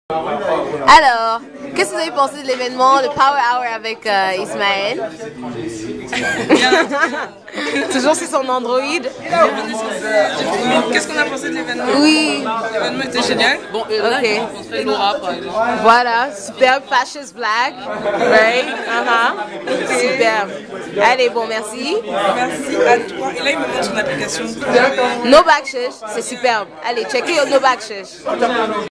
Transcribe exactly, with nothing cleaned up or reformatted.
Alors, qu'est-ce que vous avez pensé de l'événement, le Power Hour avec euh, Ismael? Toujours sur son Android. Qu'est-ce qu'on a pensé de l'événement? Oui. L'événement était génial. Bon, et là, j'ai rencontré Laura, par exemple. Voilà, superbe, FashizBlack. Right? Uh-huh. Superbe. Allez, bon, merci. Merci à toi. Et là, il me montre son application. No Backshish, c'est superbe. Allez, checkez No Backshish.